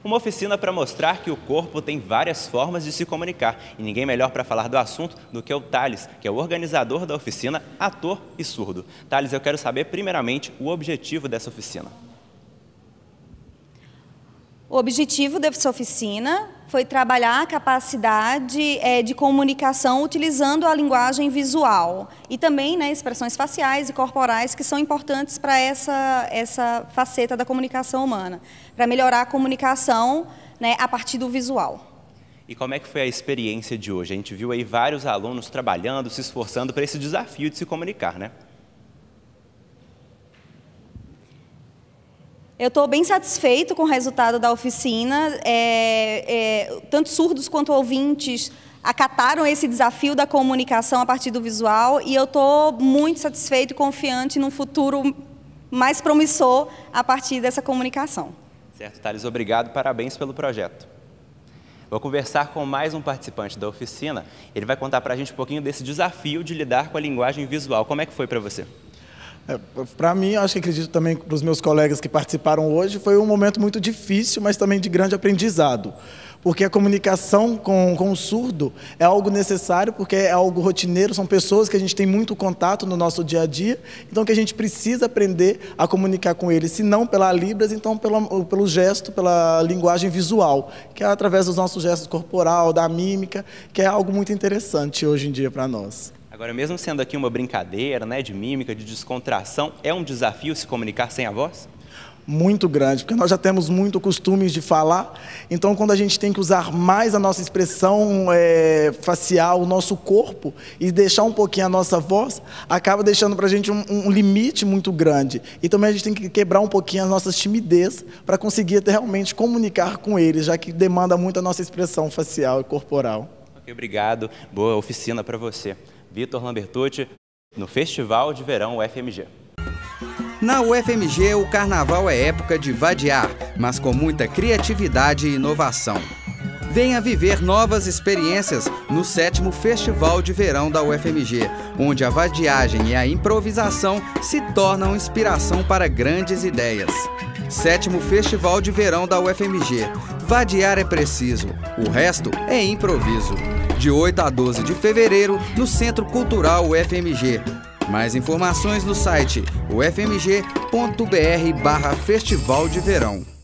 Uma oficina para mostrar que o corpo tem várias formas de se comunicar. E ninguém melhor para falar do assunto do que o Thales, que é o organizador da oficina, ator e surdo. Thales, eu quero saber primeiramente o objetivo dessa oficina. O objetivo dessa oficina foi trabalhar a capacidade de comunicação utilizando a linguagem visual e também, né, expressões faciais e corporais que são importantes para essa faceta da comunicação humana, para melhorar a comunicação, né, a partir do visual. E como é que foi a experiência de hoje? A gente viu aí vários alunos trabalhando, se esforçando para esse desafio de se comunicar, né? Eu estou bem satisfeito com o resultado da oficina. Tanto surdos quanto ouvintes acataram esse desafio da comunicação a partir do visual e eu estou muito satisfeito e confiante num futuro mais promissor a partir dessa comunicação. Certo, Thales, obrigado, parabéns pelo projeto. Vou conversar com mais um participante da oficina. Ele vai contar para a gente um pouquinho desse desafio de lidar com a linguagem visual. Como é que foi para você? Para mim, acho que acredito também para os meus colegas que participaram hoje, foi um momento muito difícil, mas também de grande aprendizado. Porque a comunicação com o surdo é algo necessário, porque é algo rotineiro, são pessoas que a gente tem muito contato no nosso dia a dia, então que a gente precisa aprender a comunicar com eles, se não pela Libras, então pelo gesto, pela linguagem visual, que é através dos nossos gestos corporal, da mímica, que é algo muito interessante hoje em dia para nós. Agora, mesmo sendo aqui uma brincadeira, né, de mímica, de descontração, é um desafio se comunicar sem a voz? Muito grande, porque nós já temos muito costumes de falar, então quando a gente tem que usar mais a nossa expressão facial, o nosso corpo, e deixar um pouquinho a nossa voz, acaba deixando para a gente um limite muito grande. E também a gente tem que quebrar um pouquinho as nossas timidez para conseguir realmente comunicar com eles, já que demanda muito a nossa expressão facial e corporal. Ok, obrigado, boa oficina para você. Vitor Lambertucci, no Festival de Verão UFMG. Na UFMG, o carnaval é época de vadiar, mas com muita criatividade e inovação. Venha viver novas experiências no 7º Festival de Verão da UFMG, onde a vadiagem e a improvisação se tornam inspiração para grandes ideias. 7º Festival de Verão da UFMG. Vadiar é preciso, o resto é improviso. De 8 a 12 de fevereiro, no Centro Cultural UFMG. Mais informações no site ufmg.br/Festival de Verão.